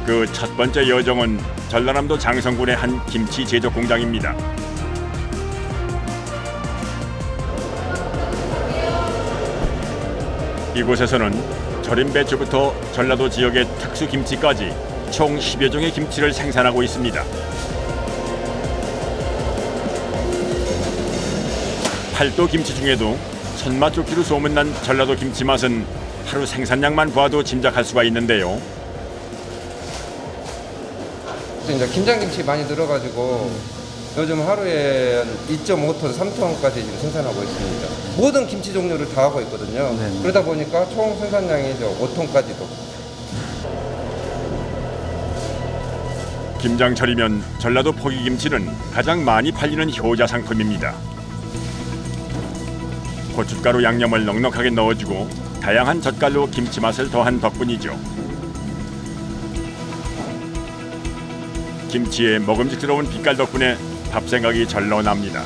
그 첫 번째 여정은 전라남도 장성군의 한 김치 제조 공장입니다. 이곳에서는 절임 배추부터 전라도 지역의 특수 김치까지 총 10여 종의 김치를 생산하고 있습니다. 팔도 김치 중에도 손맛 좋기로 소문난 전라도 김치 맛은 하루 생산량만 봐도 짐작할 수가 있는데요. 이제 김장김치 많이 들어가지고 요즘 하루에 2.5톤, 3톤까지 지금 생산하고 있습니다. 모든 김치 종류를 다 하고 있거든요. 네네. 그러다 보니까 총 생산량이 5톤까지도. 김장철이면 전라도 포기김치는 가장 많이 팔리는 효자 상품입니다. 고춧가루 양념을 넉넉하게 넣어주고 다양한 젓갈로 김치 맛을 더한 덕분이죠. 김치의 먹음직스러운 빛깔 덕분에 밥 생각이 절로 납니다.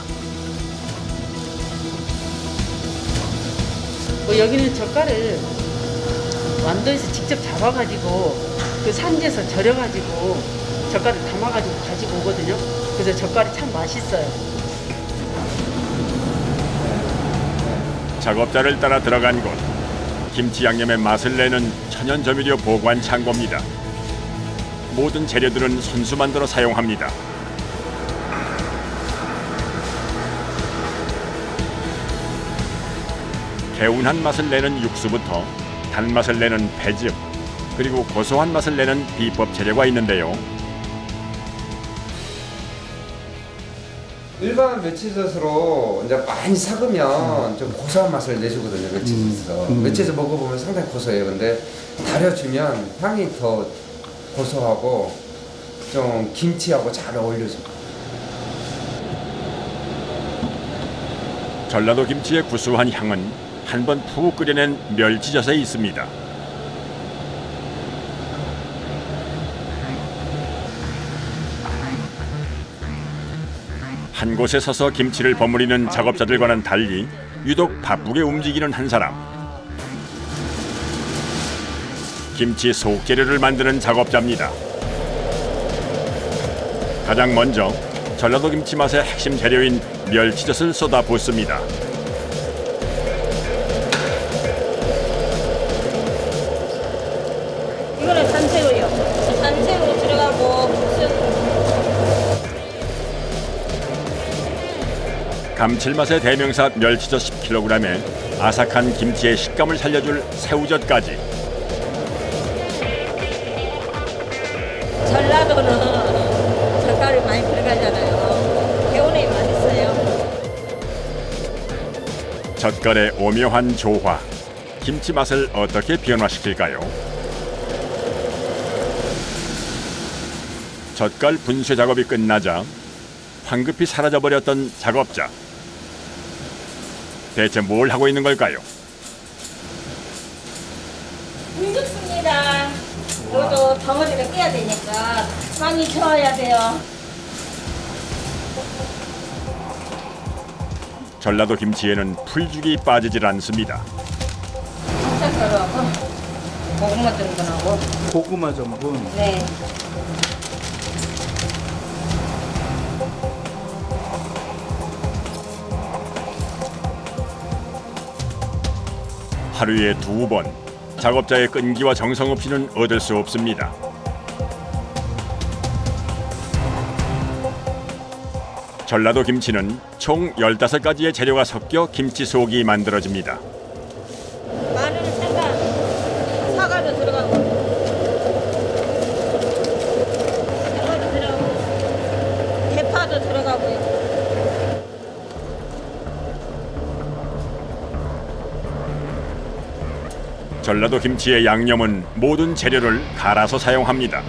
여기는 젓갈을 완도에서 직접 잡아가지고 그 산지에서 절여가지고 젓갈을 담아가지고 가지고 오거든요. 그래서 젓갈이 참 맛있어요. 작업자를 따라 들어간 곳, 김치 양념의 맛을 내는 천연 조미료 보관 창고입니다. 모든 재료들은 손수 만들어 사용합니다. 개운한 맛을 내는 육수부터 단맛을 내는 배즙, 그리고 고소한 맛을 내는 비법 재료가 있는데요. 일반 멸치젓으로 이제 많이 삭으면 좀 고소한 맛을 내주거든요. 멸치젓에서. 멸치젓 먹어보면 상당히 고소해요. 근데 달여주면 향이 더 고소하고 좀 김치하고 잘 어울려져요. 전라도 김치의 구수한 향은 한 번 푹 끓여낸 멸치젓에 있습니다. 한 곳에 서서 김치를 버무리는 작업자들과는 달리 유독 바쁘게 움직이는 한 사람. 김치 속재료를 만드는 작업자입니다. 가장 먼저 전라도 김치 맛의 핵심 재료인 멸치젓을 쏟아 붓습니다. 이거는 산채로요. 산채로 들어가고 무슨 감칠맛의 대명사 멸치젓 10kg에 아삭한 김치의 식감을 살려줄 새우젓까지. 전라도는 젓갈이 많이 들어가잖아요. 개운해 맛있어요. 젓갈의 오묘한 조화, 김치 맛을 어떻게 변화시킬까요? 젓갈 분쇄 작업이 끝나자 황급히 사라져버렸던 작업자. 대체 뭘 하고 있는 걸까요? 물 죽습니다. 이것도 덩어리를 깨야 되니까 많이 저어야 돼요. 전라도 김치에는 풀죽이 빠지질 않습니다. 장사처럼 고구마 전분하고. 고구마 전분. 네. 하루에 2번, 작업자의 끈기와 정성 없이는 얻을 수 없습니다. 전라도 김치는 총 15가지의 재료가 섞여 김치 속이 만들어집니다. 마늘은 사과도 들어가고 사과도 들어가고 대파도 들어가고요. 전라도 김치의 양념은 모든 재료를 갈아서 사용합니다.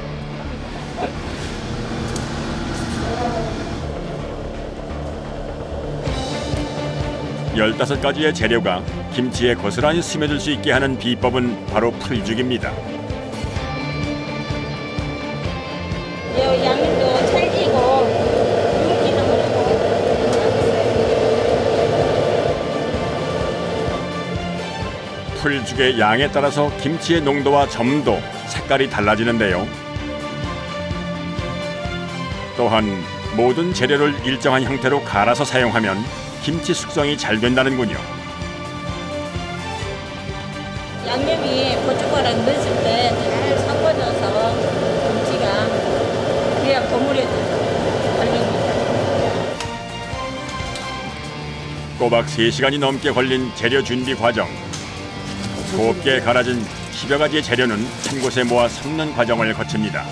열다섯 가지의 재료가 김치에 고스란히 스며들 수 있게 하는 비법은 바로 풀죽입니다. 양념도 찰지고 윤기도 흐르고 풀죽의 양에 따라서 김치의 농도와 점도, 색깔이 달라지는데요. 또한 모든 재료를 일정한 형태로 갈아서 사용하면 김치 숙성이 잘 된다는군요. 양념이 고춧가루 넣었을 때 잘 섞어져서 김치가 그래야 버무려져 걸립니다. 꼬박 3시간이 넘게 걸린 재료 준비 과정. 곱게 갈아진 10여 가지의 재료는 한 곳에 모아 섞는 과정을 거칩니다.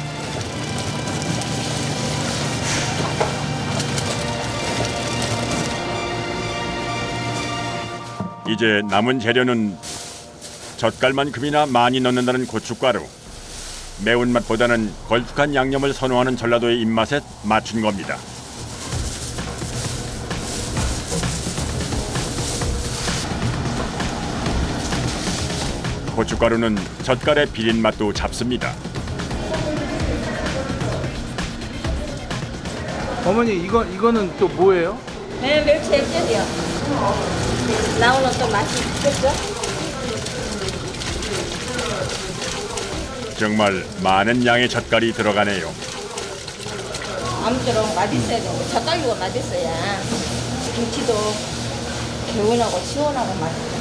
이제 남은 재료는 젓갈만큼이나 많이 넣는다는 고춧가루, 매운맛보다는 걸쭉한 양념을 선호하는 전라도의 입맛에 맞춘 겁니다. 고춧가루는 젓갈의 비린 맛도 잡습니다. 어머니 이거는 또 뭐예요? 네, 멸치 액젓이요. 나오는 또 맛이 있겠죠? 정말 많은 양의 젓갈이 들어가네요. 아무쪼록 맛있어야 되고 젓갈류가 맛있어야 김치도 개운하고 시원하고 맛있죠.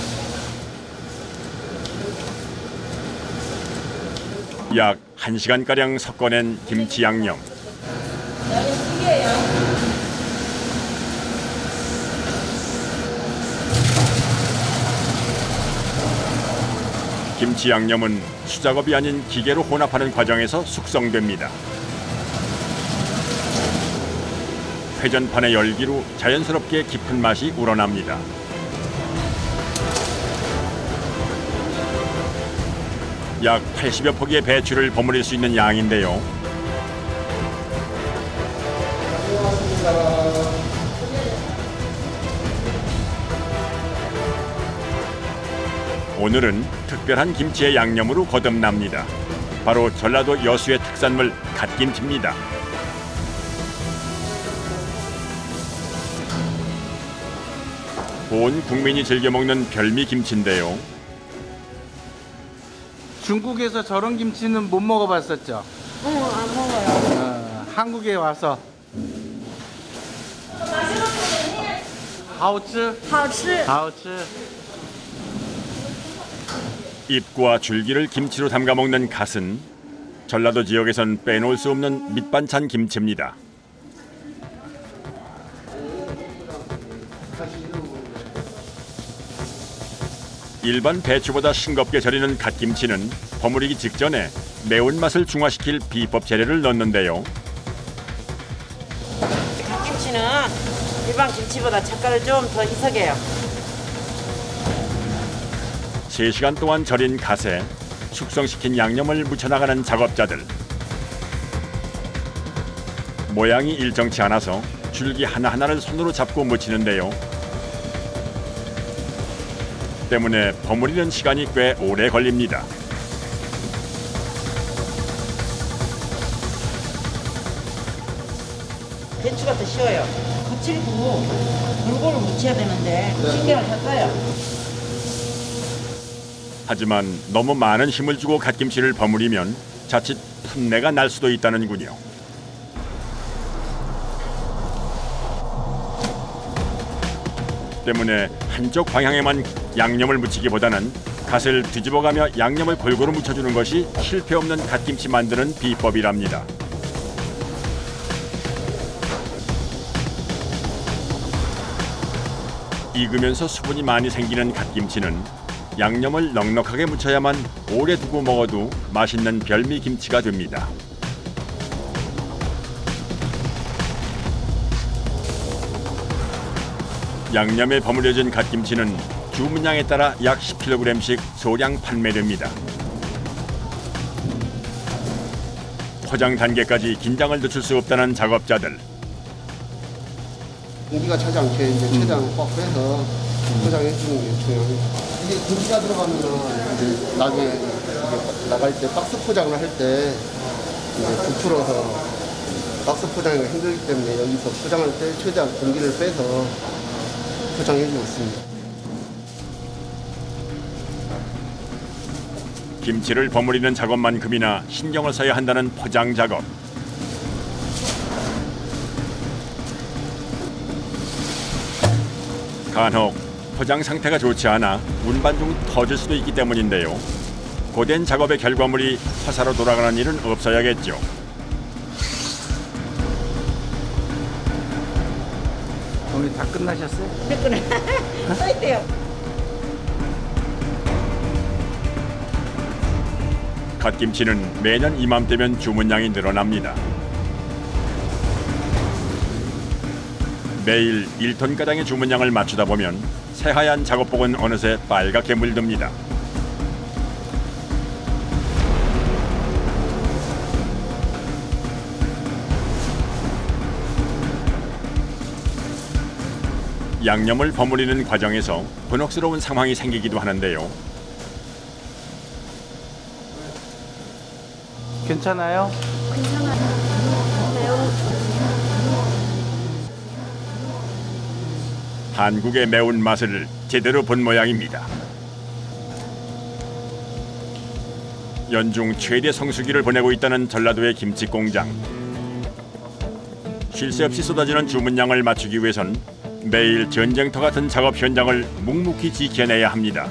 약 1시간가량 섞어낸 김치 양념. 여기 튀겨요. 김치 양념은 수작업이 아닌 기계로 혼합하는 과정에서 숙성됩니다. 회전판의 열기로 자연스럽게 깊은 맛이 우러납니다. 약 80여 포기의 배추를 버무릴 수 있는 양인데요. 오늘은 특별한 김치의 양념으로 거듭납니다. 바로 전라도 여수의 특산물 갓김치입니다. 온 국민이 즐겨 먹는 별미김치인데요. 중국에서 저런 김치는 못 먹어봤었죠? 안 먹어요. 한국에 와서 하우츠? 好吃. 하우츠. 잎과 줄기를 김치로 담가 먹는 갓은 전라도 지역에선 빼놓을 수 없는 밑반찬 김치입니다. 일반 배추보다 싱겁게 절이는 갓김치는 버무리기 직전에 매운맛을 중화시킬 비법 재료를 넣는데요. 갓김치는 일반 김치보다 젓갈을 좀 더 희석해요. 3시간 동안 절인 갓에 숙성시킨 양념을 묻혀나가는 작업자들. 모양이 일정치 않아서 줄기 하나하나를 손으로 잡고 묻히는데요. 때문에 버무리는 시간이 꽤 오래 걸립니다. 배추가 더 쉬워요. 거칠고 골고루 묻혀야 되는데 신경을 다 써요. 하지만 너무 많은 힘을 주고 갓김치를 버무리면 자칫 풋내가 날 수도 있다는군요. 때문에 한쪽 방향에만 양념을 묻히기보다는 갓을 뒤집어가며 양념을 골고루 묻혀주는 것이 실패 없는 갓김치 만드는 비법이랍니다. 익으면서 수분이 많이 생기는 갓김치는 양념을 넉넉하게 묻혀야만 오래 두고 먹어도 맛있는 별미김치가 됩니다. 양념에 버무려진 갓김치는 주문량에 따라 약 10kg씩 소량 판매됩니다. 포장 단계까지 긴장을 늦출 수 없다는 작업자들. 공기가 차지 않게 이제 최대한 꽉 빼서 포장해 주는 게 중요합니다. 이게 공기가 들어가면은 이제 나중에 이게 나갈 때 박스 포장을 할 때 부풀어서 박스 포장이 힘들기 때문에 여기서 포장할 때 최대한 공기를 빼서 포장해 주고 있습니다. 김치를 버무리는 작업만큼이나 신경을 써야 한다는 포장 작업. 간혹 포장 상태가 좋지 않아 운반 중 터질 수도 있기 때문인데요. 고된 작업의 결과물이 화사로 돌아가는 일은 없어야겠죠. 어머니 다 끝나셨어요? 됐구나. 써있대요. 갓김치는 매년 이맘때면 주문량이 늘어납니다. 매일 1톤가량의 주문량을 맞추다 보면 새하얀 작업복은 어느새 빨갛게 물듭니다. 양념을 버무리는 과정에서 곤혹스러운 상황이 생기기도 하는데요. 괜찮아요? 한국의 매운맛을 제대로 본 모양입니다. 연중 최대 성수기를 보내고 있다는 전라도의 김치 공장. 쉴 새 없이 쏟아지는 주문량을 맞추기 위해선 매일 전쟁터 같은 작업 현장을 묵묵히 지켜내야 합니다.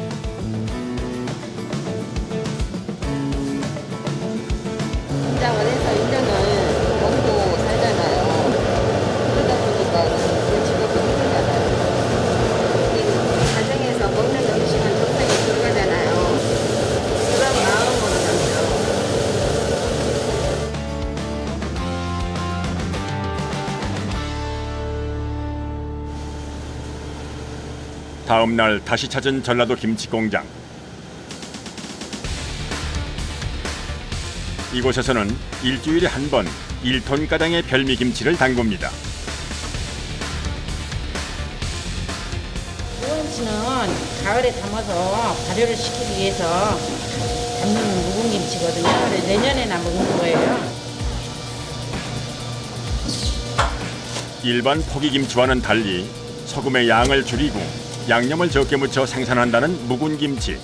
공장을 해서 1년을 먹고 살잖아요. 그러다 보니까 그 직업이 힘들잖아요. 이 가정에서 먹는 음식은 적당히 들어가잖아요. 그런 마음으로 살죠. 다음 날 다시 찾은 전라도 김치 공장. 이곳에서는 일주일에 한 번 1톤가량의 별미김치를 담굽니다. 묵은김치는 가을에 담아서 발효를 시키기 위해서 담는 묵은김치거든요. 그래서 내년에나 먹는 거예요. 일반 포기김치와는 달리 소금의 양을 줄이고 양념을 적게 묻혀 생산한다는 묵은 김치.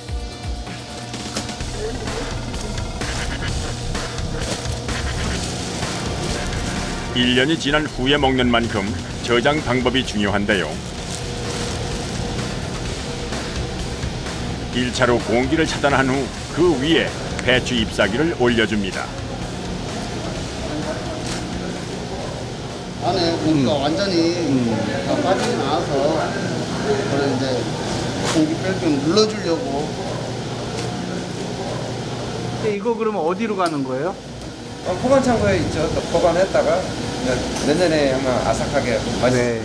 일년이 지난 후에 먹는 만큼 저장 방법이 중요한데요. 1차로 공기를 차단한 후 그 위에 배추 잎사귀를 올려줍니다. 안에 공기가 완전히 다 빠지지 않아서 그걸 이제 공기 뺄 좀 눌러주려고. 근데 이거 그러면 어디로 가는 거예요? 보관 창고에 있죠. 또 보관했다가 내년에 아마 아삭하게 맛있어요.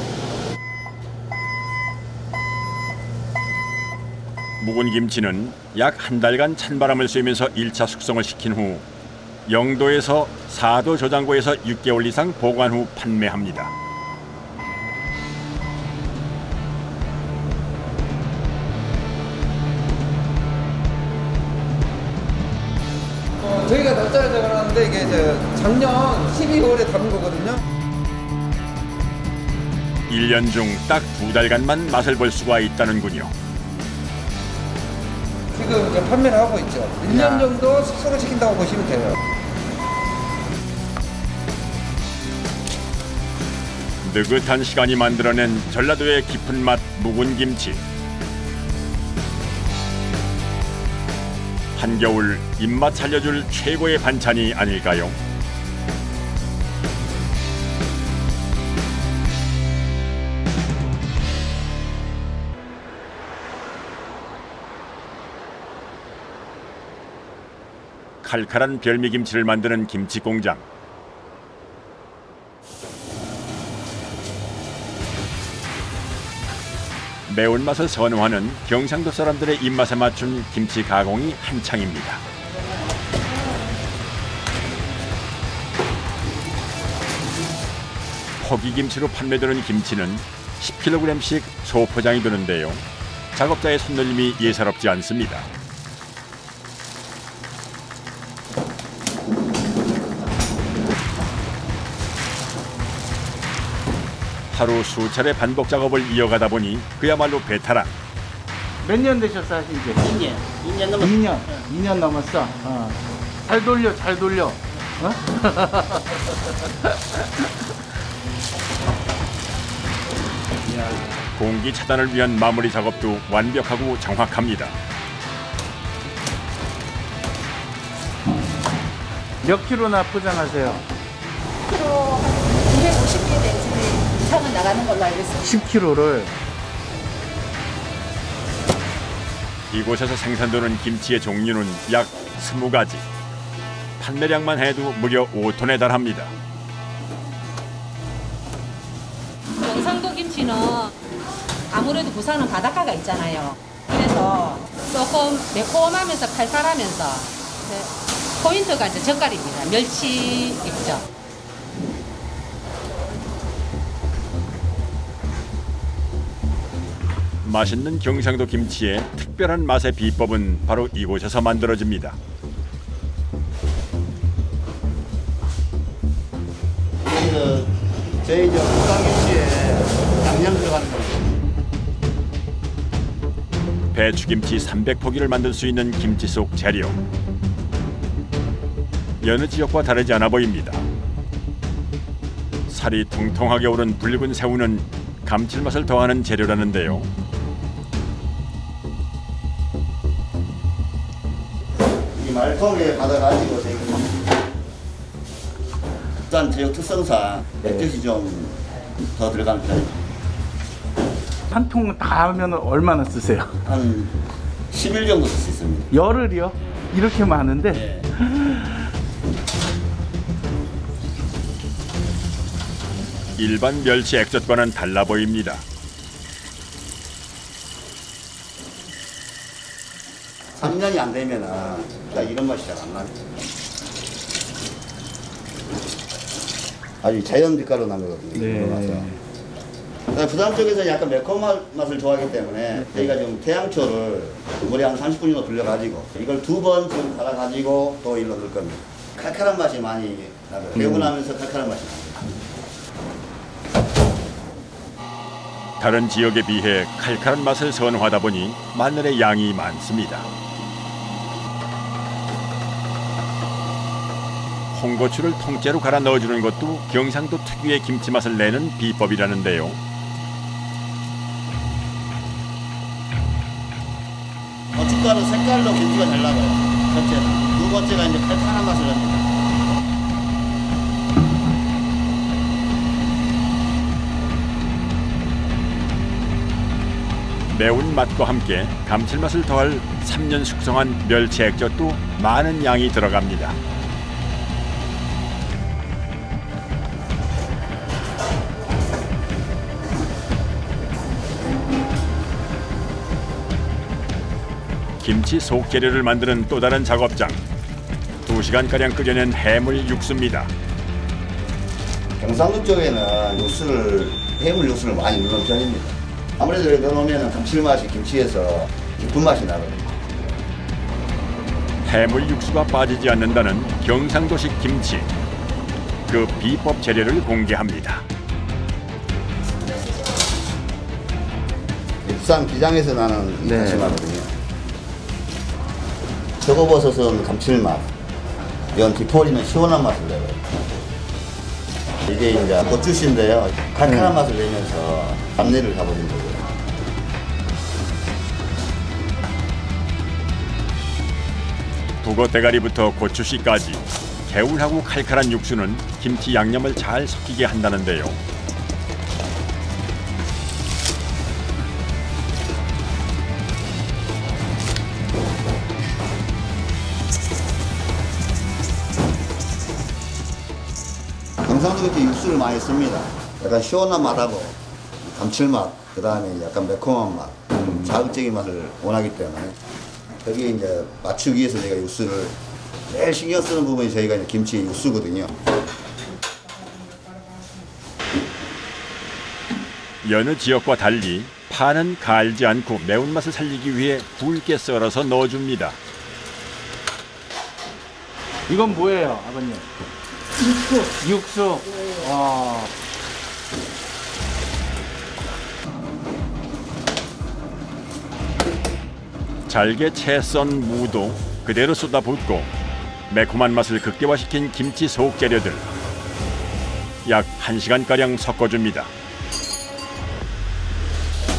묵은 김치는 약 한 달간 찬바람을 쐬면서 1차 숙성을 시킨 후 0도에서 4도 저장고에서 6개월 이상 보관 후 판매합니다. 저희가 납작하게 그러는데 이게 이제 작년 12월에 담은 거거든요. 1년 중 딱 2달간만 맛을 볼 수가 있다는군요. 지금 이제 판매를 하고 있죠. 1년 정도 숙성을 시킨다고 보시면 돼요. 느긋한 시간이 만들어낸 전라도의 깊은 맛 묵은 김치. 한겨울 입맛 살려줄 최고의 반찬이 아닐까요? 칼칼한 별미김치를 만드는 김치 공장. 매운맛을 선호하는 경상도 사람들의 입맛에 맞춘 김치 가공이 한창입니다. 포기김치로 판매되는 김치는 10kg씩 소포장이 되는데요. 작업자의 손놀림이 예사롭지 않습니다. 하루 수차례 반복 작업을 이어가다 보니 그야말로 베테랑. 몇 년 되셨어 하신 지? 2년. 2년 넘었어. 2년. 2년 넘었어. 잘 돌려, 잘 돌려. 어? 이야. 공기 차단을 위한 마무리 작업도 완벽하고 정확합니다. 몇 킬로나 포장하세요? 키로 250개 내지 이상은 나가는 걸로 알고 있습니다. 10킬로를. 이곳에서 생산되는 김치의 종류는 약 20가지. 판매량만 해도 무려 5톤에 달합니다. 경상도 김치는 아무래도 부산은 바닷가가 있잖아요. 그래서 조금 매콤하면서 칼칼하면서 포인트가 이제 젓갈입니다. 멸치 액젓. 맛있는 경상도 김치의 특별한 맛의 비법은 바로 이곳에서 만들어집니다. 여기서 저희 국산김치에 양념 들어가는 거예요. 배추김치 300포기를 만들 수 있는 김치 속 재료. 여느 지역과 다르지 않아 보입니다. 살이 통통하게 오른 붉은 새우는 감칠맛을 더하는 재료라는데요. 이 말통에 받아가지고 저희 국산 제육 특성상 액젓이 좀 더 들어가는 편입니다. 한 통 다 하면 얼마나 쓰세요? 한 10일 정도 쓸 수 있습니다. 열흘이요? 이렇게 많은데? 네. 일반 멸치 액젓과는 달라 보입니다. 삼 3년이 안 되면은 이런 맛이 잘 안 납니다. 아주 자연 빛깔로 나거든요. 네. 부산 쪽에서 약간 매콤한 맛을 좋아하기 때문에 저희가 좀 태양초를 물에 한 30분 정도 불려가지고 이걸 2번 좀 갈아가지고 또 일로 넣을 겁니다. 칼칼한 맛이 많이 나요. 배우고 나면서 칼칼한 맛이 납니다. 다른 지역에 비해 칼칼한 맛을 선호하다 보니 마늘의 양이 많습니다. 홍고추를 통째로 갈아 넣어주는 것도 경상도 특유의 김치 맛을 내는 비법이라는데요. 고춧가루 색깔로 김치가 잘 나가요. 첫째는. 두 번째가 이제 칼칼한 맛을 냅니다. 매운맛과 함께 감칠맛을 더할 3년 숙성한 멸치 액젓도 많은 양이 들어갑니다. 김치 속 재료를 만드는 또 다른 작업장. 2시간가량 끓여낸 해물 육수입니다. 경상도 쪽에는 해물 육수를 많이 넣는 편입니다. 아무래도 여기 넣어놓으면 감칠맛이 김치에서 깊은 맛이 나거든요. 해물 육수가 빠지지 않는다는 경상도식 김치. 그 비법 재료를 공개합니다. 부산 기장에서 나는 감칠맛거든요. 표고버섯은 감칠맛, 이건 디포리는 시원한 맛을 내요. 이게 이제 고추씨인데요. 칼칼한 맛을 내면서 잡내를 잡아준 거고요. 북어 대가리부터 고추씨까지 개울하고 칼칼한 육수는 김치 양념을 잘 섞이게 한다는데요. 경상도 이렇게 육수를 많이 씁니다. 약간 시원한 맛하고 감칠맛, 그 다음에 약간 매콤한 맛, 자극적인 맛을 원하기 때문에 거기에 이제 맞추기 위해서 저희가 육수를 제일 신경 쓰는 부분이 저희가 이제 김치 육수거든요. 여느 지역과 달리 파는 갈지 않고 매운맛을 살리기 위해 굵게 썰어서 넣어줍니다. 이건 뭐예요, 아버님? 육수. 와. 잘게 채 썬 무도 그대로 쏟아붓고 매콤한 맛을 극대화시킨 김치 속 재료들. 약 1시간가량 섞어줍니다.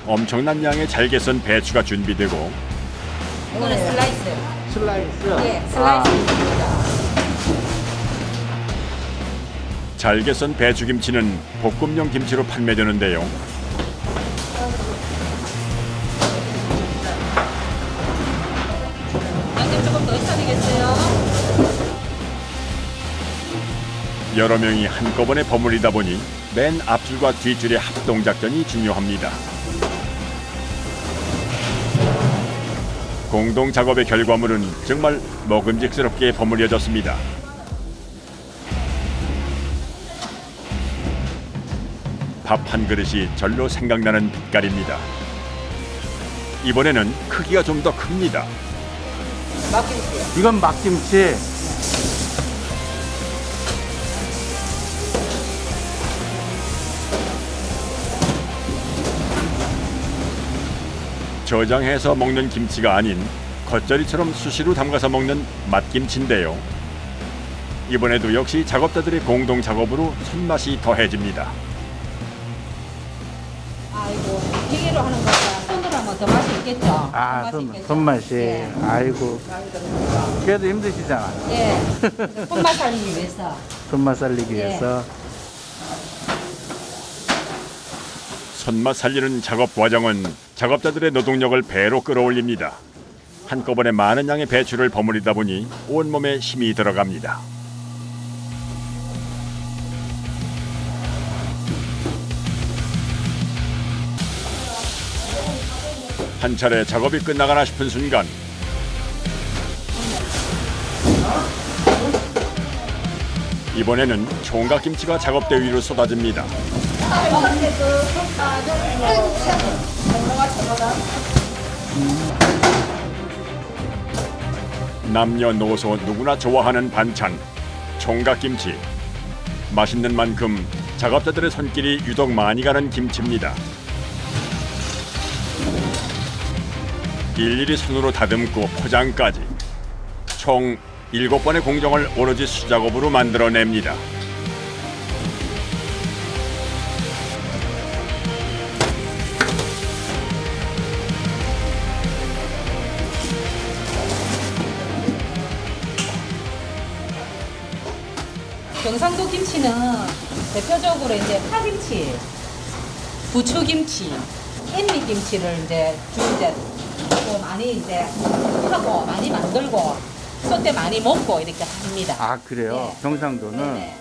엄청난 양의 잘게 썬 배추가 준비되고 이거는 슬라이스. 슬라이스. 예, 슬라이스입니다. 잘게 썬 배추김치는 볶음용 김치로 판매되는데요. 양념 조금 더 있어야 되겠어요. 여러 명이 한꺼번에 버무리다 보니 맨 앞줄과 뒷줄의 합동작전이 중요합니다. 공동 작업의 결과물은 정말 먹음직스럽게 버무려졌습니다. 밥 한 그릇이 절로 생각나는 빛깔입니다. 이번에는 크기가 좀 더 큽니다. 이건 막김치. 저장해서 먹는 김치가 아닌 겉절이처럼 수시로 담가서 먹는 맛김치인데요. 이번에도 역시 작업자들의 공동 작업으로 손맛이 더해집니다. 아이고, 기계로 하는 것보다 손으로 하면 더 맛이 있겠죠? 아, 더 맛이 있겠죠? 손맛이. 예. 아이고. 그래도 힘드시잖아. 예. 손맛 살리기 위해서. 손맛 살리기 예. 위해서. 손맛 살리는 작업 과정은 작업자들의 노동력을 배로 끌어올립니다. 한꺼번에 많은 양의 배추를 버무리다 보니 온몸에 힘이 들어갑니다. 한 차례 작업이 끝나가나 싶은 순간 이번에는 총각김치가 작업대 위로 쏟아집니다. 남녀노소 누구나 좋아하는 반찬, 총각김치. 맛있는 만큼 작업자들의 손길이 유독 많이 가는 김치입니다. 일일이 손으로 다듬고 포장까지 총 7번의 공정을 오로지 수작업으로 만들어냅니다. 경상도 김치는 대표적으로 이제 파김치, 부추김치, 깻잎김치를 이제 좀 많이 이제 하고 많이 만들고 솥에 많이 먹고 이렇게 합니다. 아, 그래요? 네. 경상도는? 네네.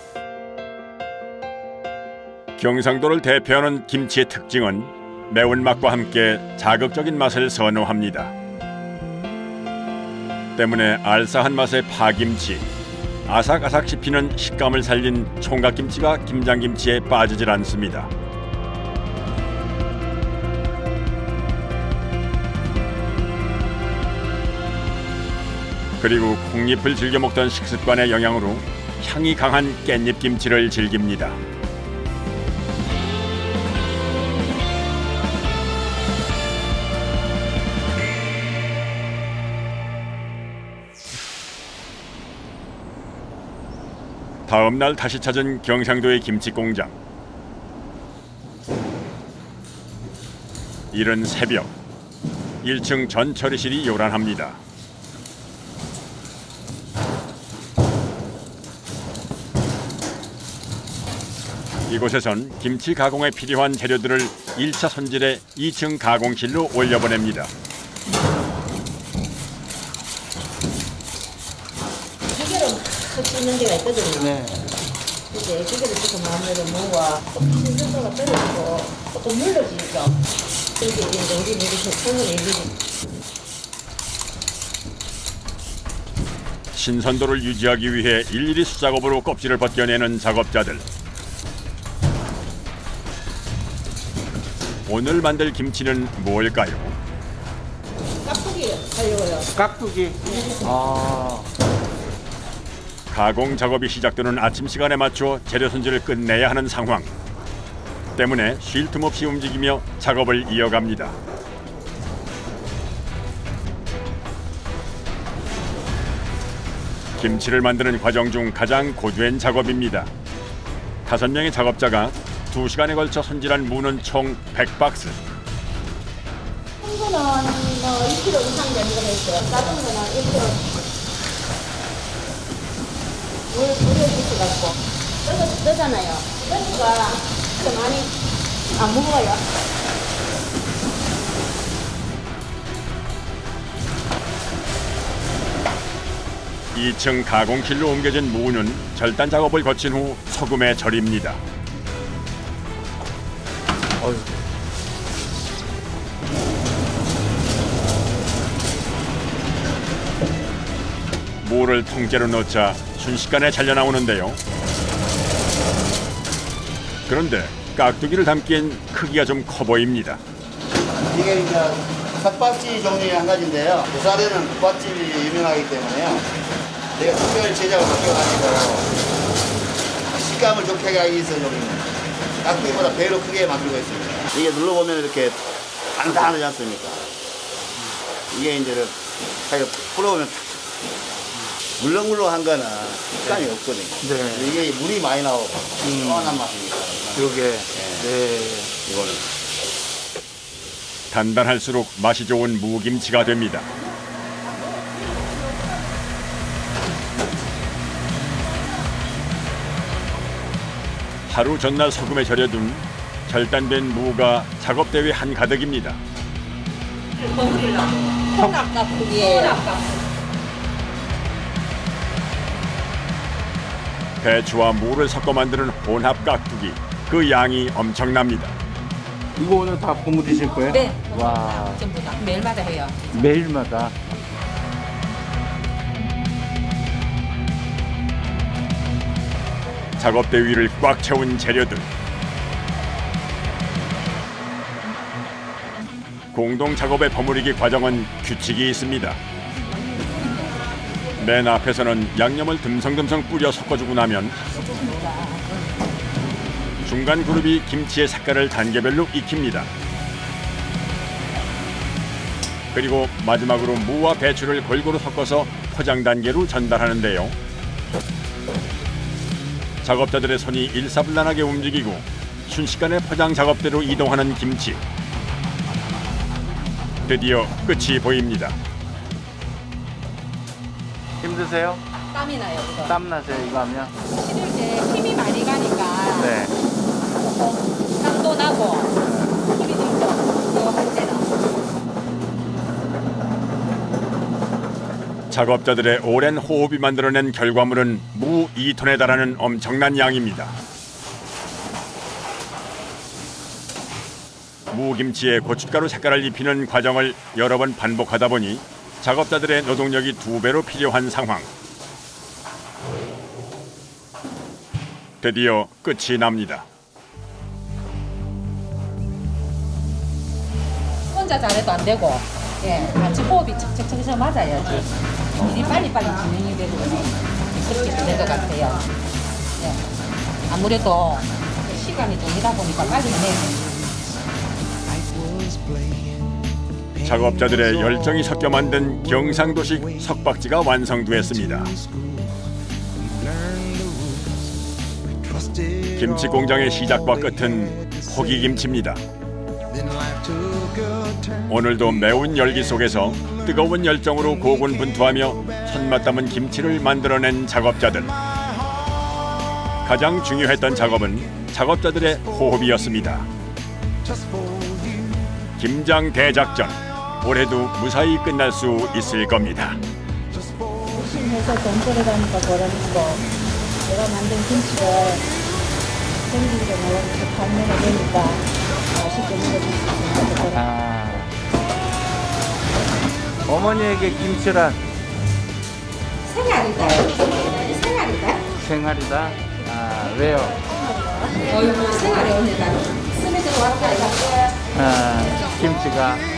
경상도를 대표하는 김치의 특징은 매운맛과 함께 자극적인 맛을 선호합니다. 때문에 알싸한 맛의 파김치, 아삭아삭 씹히는 식감을 살린 총각김치가 김장김치에 빠지질 않습니다. 그리고 콩잎을 즐겨 먹던 식습관의 영향으로 향이 강한 깻잎김치를 즐깁니다. 다음 날 다시 찾은 경상도의 김치 공장. 이른 새벽, 1층 전 처리실이 요란합니다. 이곳에선 김치 가공에 필요한 재료들을 1차 손질해 2층 가공실로 올려보냅니다. 기계로 섞는 데가 있거든요. 네. 이제 기계를 조금 하면 뭔가 신선도가 떨어지고 조금 물러지죠. 그래서 이제 우리는 이렇게 손을 내리지. 신선도를 유지하기 위해 일일이 수작업으로 껍질을 벗겨내는 작업자들. 오늘 만들 김치는 뭘까요? 깍두기 하려고요. 깍두기. 아. 가공 작업이 시작되는 아침 시간에 맞춰 재료 손질을 끝내야 하는 상황. 때문에 쉴 틈 없이 움직이며 작업을 이어갑니다. 김치를 만드는 과정 중 가장 고된 작업입니다. 5명의 작업자가 2시간에 걸쳐 손질한 무는 총 100박스. 무는 뭐 1kg 이상 되는 거 있어요. 작은 거는 1kg. 물에 있어갖고 뜨잖아요. 뜨니까 좀 많이 안 무거워요. 2층 가공실로 옮겨진 무는 절단 작업을 거친 후 소금에 절입니다. 무를 통째로 넣자 순식간에 잘려 나오는데요. 그런데 깍두기를 담기엔 크기가 좀 커 보입니다. 이게 이제 삭박지 종류의 한 가지인데요. 부산에는 국밥집이 유명하기 때문에요. 내가 특별 제작을 맡겨가지고 식감을 좋게 하기 위해서 여기 깍두기보다 배로 크게 만들고 있습니다. 이게 눌러보면 이렇게 단단하지 않습니까? 이게 이제 풀어보면 물렁물렁한 거는 식감이 없거든요. 네. 이게 물이 많이 나오고 시원한 맛이니까. 요게 네. 이거는 단단할수록 맛이 좋은 무김치가 됩니다. 하루 전날 소금에 절여둔 절단된 무가 작업대회 한가득입니다. 배추와 무를 섞어 만드는 혼합 깍두기, 그 양이 엄청납니다. 이거 오늘 다 버무리실 거예요? 네. 와. 전부 다 매일마다 해요. 매일마다. 작업대 위를 꽉 채운 재료들. 공동 작업의 버무리기 과정은 규칙이 있습니다. 맨 앞에서는 양념을 듬성듬성 뿌려 섞어주고 나면 중간 그룹이 김치의 색깔을 단계별로 익힙니다. 그리고 마지막으로 무와 배추를 골고루 섞어서 포장 단계로 전달하는데요. 작업자들의 손이 일사불란하게 움직이고 순식간에 포장 작업대로 이동하는 김치. 드디어 끝이 보입니다. 힘드세요? 땀이 나요. 이거. 땀 나세요 이거 하면? 실을 때 힘이 많이 가니까 네. 땀도 나고 힘이 들죠. 이거 할 때는. 작업자들의 오랜 호흡이 만들어낸 결과물은 무 2톤에 달하는 엄청난 양입니다. 무김치에 고춧가루 색깔을 입히는 과정을 여러 번 반복하다 보니 작업자들의 노동력이 2배로 필요한 상황. 드디어 끝이 납니다. 혼자 잘해도 안 되고, 예, 같이 호흡이 척척척척 맞아야지. 일이 빨리빨리 진행이 되고 그렇게 될 것 같아요. 예. 아무래도 시간이 좀 이다 보니까 빨리 해내요. 작업자들의 열정이 섞여 만든 경상도식 석박지가 완성되었습니다. 김치 공장의 시작과 끝은 포기김치입니다. 오늘도 매운 열기 속에서 뜨거운 열정으로 고군분투하며 손맛 담은 김치를 만들어낸 작업자들. 가장 중요했던 작업은 작업자들의 호흡이었습니다. 김장 대작전, 올해도 무사히 끝날 수 있을 겁니다. 열심히 해서 돈 벌어가니까 보람있고 내가 만든 김치를 전국에 나가서 판매가 되니까 맛있게 먹어줄 수 있어서 보람. 어머니에게 김치란 생활이다. 생활이다. 생활이다. 아, 왜요? 어이구 생활이 오늘다. 스미드 왔다 이거. 김치가